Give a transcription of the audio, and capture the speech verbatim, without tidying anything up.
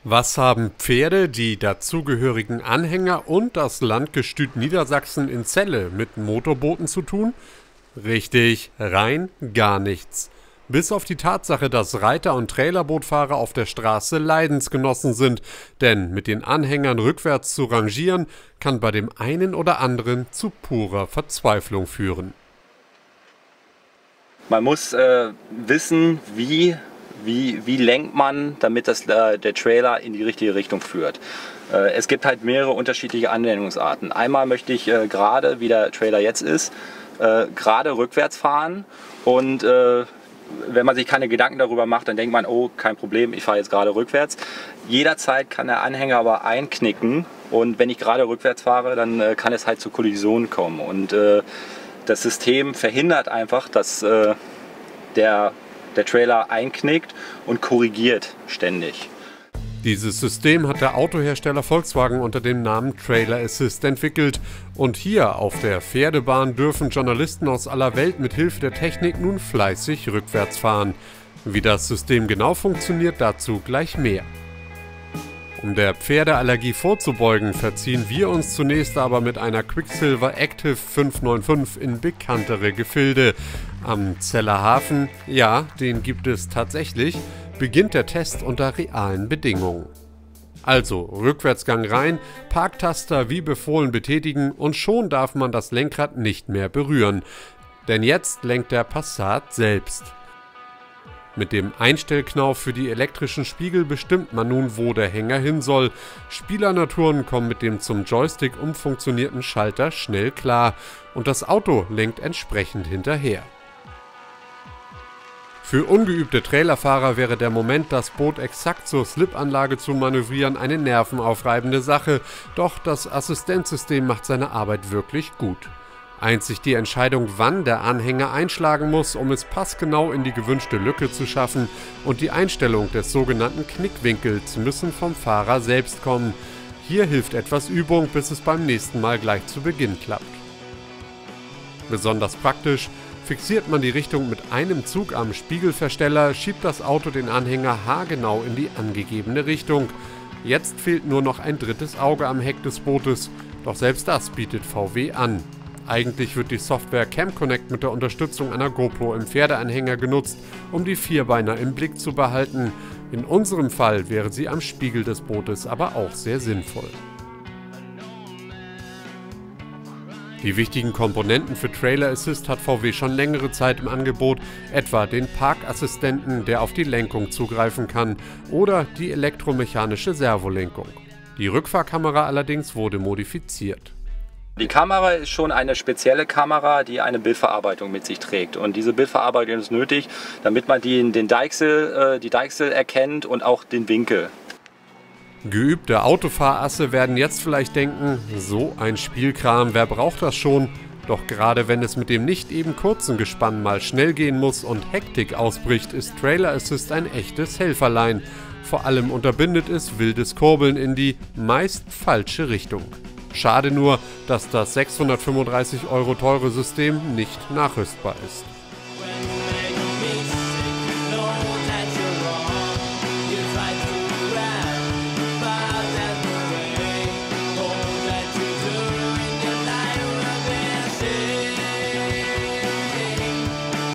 Was haben Pferde, die dazugehörigen Anhänger und das Landgestüt Niedersachsen in Celle mit Motorbooten zu tun? Richtig, rein gar nichts. Bis auf die Tatsache, dass Reiter und Trailerbootfahrer auf der Straße Leidensgenossen sind, denn mit den Anhängern rückwärts zu rangieren, kann bei dem einen oder anderen zu purer Verzweiflung führen. Man muss äh, wissen, wie Wie, wie lenkt man, damit das, äh, der Trailer in die richtige Richtung führt. Äh, es gibt halt mehrere unterschiedliche Anwendungsarten. Einmal möchte ich äh, gerade, wie der Trailer jetzt ist, äh, gerade rückwärts fahren und äh, wenn man sich keine Gedanken darüber macht, dann denkt man, oh, kein Problem, ich fahre jetzt gerade rückwärts. Jederzeit kann der Anhänger aber einknicken und wenn ich gerade rückwärts fahre, dann äh, kann es halt zu Kollisionen kommen. Und äh, das System verhindert einfach, dass äh, der der Trailer einknickt und korrigiert ständig. Dieses System hat der Autohersteller Volkswagen unter dem Namen Trailer Assist entwickelt. Und hier auf der Pferdebahn dürfen Journalisten aus aller Welt mit Hilfe der Technik nun fleißig rückwärts fahren. Wie das System genau funktioniert, dazu gleich mehr. Um der Pferdeallergie vorzubeugen, verziehen wir uns zunächst aber mit einer Quicksilver Active fünf neun fünf in bekanntere Gefilde. Am Celler Hafen, ja, den gibt es tatsächlich, beginnt der Test unter realen Bedingungen. Also Rückwärtsgang rein, Parktaster wie befohlen betätigen und schon darf man das Lenkrad nicht mehr berühren. Denn jetzt lenkt der Passat selbst. Mit dem Einstellknauf für die elektrischen Spiegel bestimmt man nun, wo der Hänger hin soll. Spielernaturen kommen mit dem zum Joystick umfunktionierten Schalter schnell klar und das Auto lenkt entsprechend hinterher. Für ungeübte Trailerfahrer wäre der Moment, das Boot exakt zur Slipanlage zu manövrieren, eine nervenaufreibende Sache, doch das Assistenzsystem macht seine Arbeit wirklich gut. Einzig die Entscheidung, wann der Anhänger einschlagen muss, um es passgenau in die gewünschte Lücke zu schaffen, und die Einstellung des sogenannten Knickwinkels müssen vom Fahrer selbst kommen. Hier hilft etwas Übung, bis es beim nächsten Mal gleich zu Beginn klappt. Besonders praktisch: Fixiert man die Richtung mit einem Zug am Spiegelversteller, schiebt das Auto den Anhänger haargenau in die angegebene Richtung. Jetzt fehlt nur noch ein drittes Auge am Heck des Bootes, doch selbst das bietet V W an. Eigentlich wird die Software CamConnect mit der Unterstützung einer GoPro im Pferdeanhänger genutzt, um die Vierbeiner im Blick zu behalten. In unserem Fall wäre sie am Spiegel des Bootes aber auch sehr sinnvoll. Die wichtigen Komponenten für Trailer Assist hat V W schon längere Zeit im Angebot, etwa den Parkassistenten, der auf die Lenkung zugreifen kann, oder die elektromechanische Servolenkung. Die Rückfahrkamera allerdings wurde modifiziert. Die Kamera ist schon eine spezielle Kamera, die eine Bildverarbeitung mit sich trägt. Und diese Bildverarbeitung ist nötig, damit man die, den Deichsel, äh, die Deichsel erkennt und auch den Winkel. Geübte Autofahrasse werden jetzt vielleicht denken, so ein Spielkram, wer braucht das schon? Doch gerade wenn es mit dem nicht eben kurzen Gespann mal schnell gehen muss und Hektik ausbricht, ist Trailer Assist ein echtes Helferlein. Vor allem unterbindet es wildes Kurbeln in die meist falsche Richtung. Schade nur, dass das sechshundertfünfunddreißig Euro teure System nicht nachrüstbar ist.